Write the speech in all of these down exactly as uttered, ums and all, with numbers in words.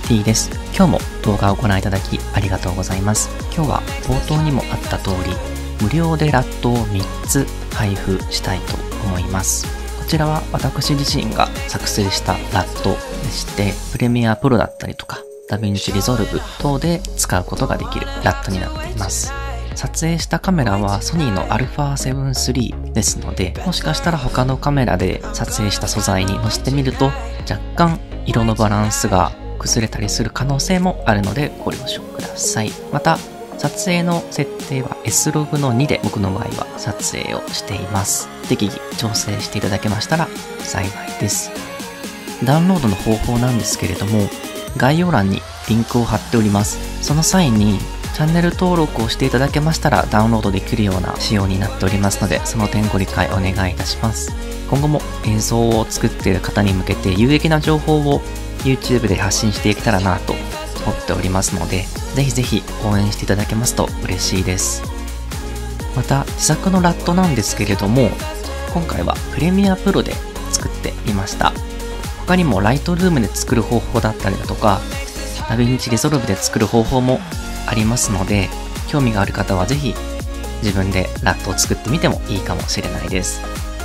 D です。今日も動画をご覧いただきありがとうございます。今日は冒頭にもあった通り、無料でラットをみっつ配布したいと思います。こちらは私自身が作成したラットでして、プレミアプロだったりとか、ダヴィンチリゾルブ等で使うことができるラットになっています。撮影したカメラはソニーの アルファセブンスリー ですので、もしかしたら他のカメラで撮影した素材に載せてみると、若干色のバランスが崩れたりする可能性もあるのでご了承ください。また、撮影の設定は エスログ のにで僕の場合は撮影をしています。適宜調整していただけましたら幸いです。ダウンロードの方法なんですけれども、概要欄にリンクを貼っております。その際にチャンネル登録をしていただけましたらダウンロードできるような仕様になっておりますので、その点ご理解お願いいたします。今後も映像を作っている方に向けて有益な情報を YouTube で発信していけたらなと思っておりますので、ぜひぜひ応援していただけますと嬉しいです。また、自作のラットなんですけれども、今回はプレミアプロで作ってみました。他にもライトルームで作る方法だったりだとか、ダヴィンチリゾルブで作る方法もありますので、興味がある方はぜひ自分でラットを作ってみてもいいかもしれないです。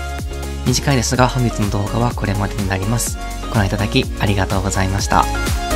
短いですが本日の動画はこれまでになります。ご覧いただきありがとうございました。